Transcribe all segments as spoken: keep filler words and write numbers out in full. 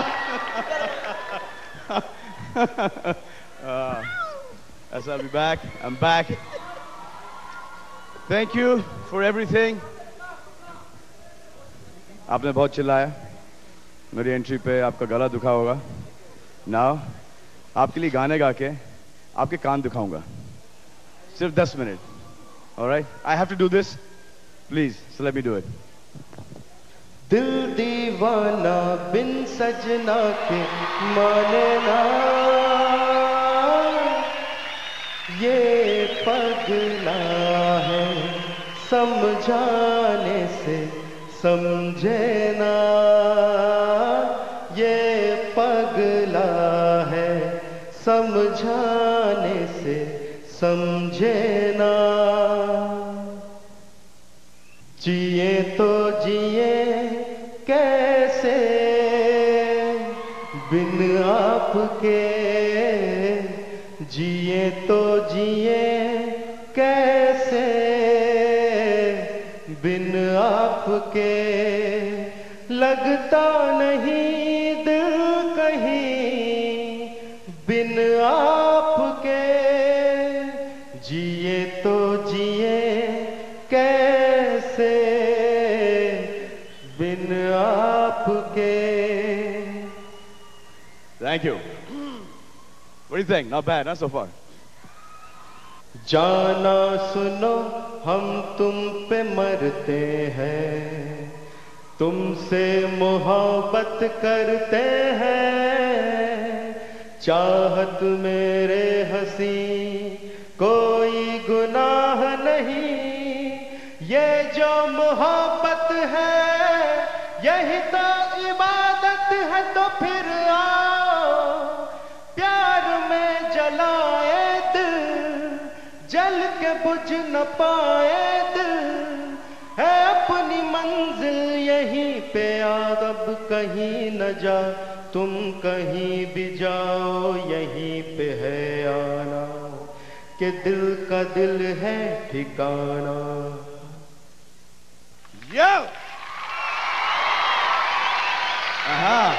uh, as I'll be back, I'm back. Thank you for everything. आपने बहुत चिल्लाया मेरी एंट्री पे, आपका गला दुखा होगा. Now, आपके लिए गाने गा के आपके कान दुखाऊंगा. सिर्फ दस minute. All right? I have to do this. Please, so let me do it. दिल दीवाना बिन सजना के माने ना, ये पगला है समझाने से समझे ना, ये पगला है समझाने से समझे ना. जिए तो जिए कैसे बिन आपके, जिए तो जिए कैसे बिन आपके, लगता नहीं दिल कहीं बिन आपके, जिए तो जिए कैसे बिन आपके. Thank you. What do you think? Not bad, huh, so far? जाना सुनो हम तुम पे मरते हैं, तुमसे मोहब्बत करते हैं, चाहत मेरे हंसी कोई गुनाह नहीं, ये जो मोहब्बत है यही तो इबादत है. तो फिर आओ प्यार में जलाए दिल, जल के बुझ न पाए दिल, है अपनी मंजिल यहीं पे. अब कहीं न जा तुम कहीं भी जाओ, यहीं पे है आना कि दिल का दिल है ठिकाना. Yo! Uh-huh.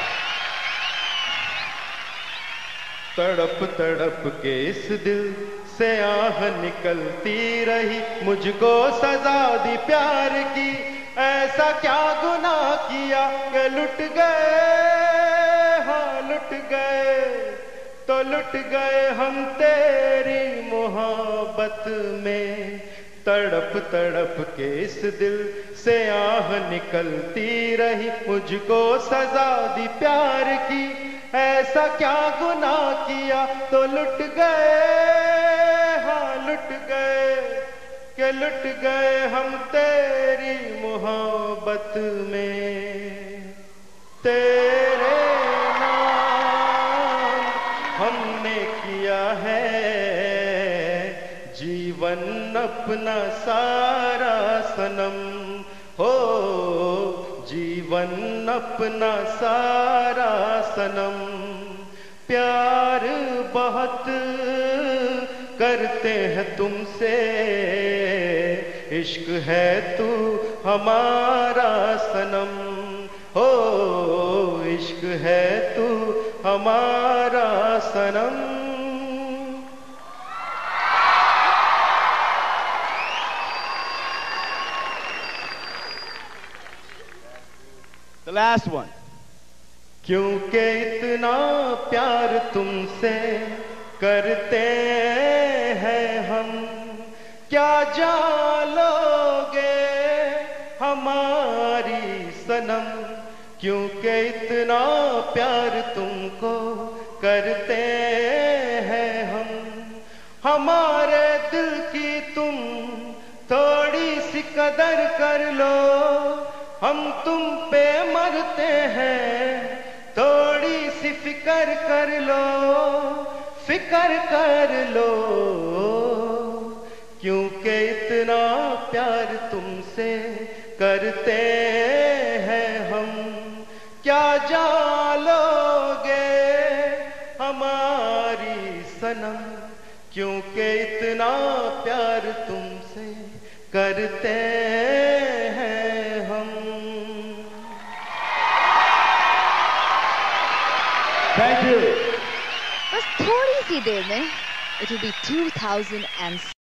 तड़प तड़प के इस दिल से आह निकलती रही, मुझको सजा दी प्यार की, ऐसा क्या गुनाह किया कि लुट गए, हाँ लुट गए, तो लुट गए हम तेरी मोहब्बत में. तड़प तड़प के इस दिल से आह निकलती रही, मुझको सजा दी प्यार की, ऐसा क्या गुनाह किया तो लुट गए, हाँ लुट गए, के लुट गए हम तेरी मोहब्बत में. तेरे नाम हमने किया है जीवन अपना सारा सनम, हो जीवन अपना सारा सनम. प्यार बहुत करते हैं तुमसे, इश्क है तू हमारा सनम, हो इश्क है तू हमारा सनम. The last one. क्योंकि इतना प्यार तुमसे करते हैं हम, क्या जालोगे हमारी सनम. क्योंकि इतना प्यार तुमको करते हैं हम, हमारे दिल की तुम थोड़ी सी कदर कर लो, हम तुम पे मरते हैं, थोड़ी सी फिकर कर लो, फिकर कर लो. क्योंकि इतना प्यार तुमसे करते हैं हम, क्या जालोगे हमारी सनम. क्योंकि इतना प्यार तुमसे करते हैं हम. Thank you. बस थोड़ी सी देर में it will be two thousand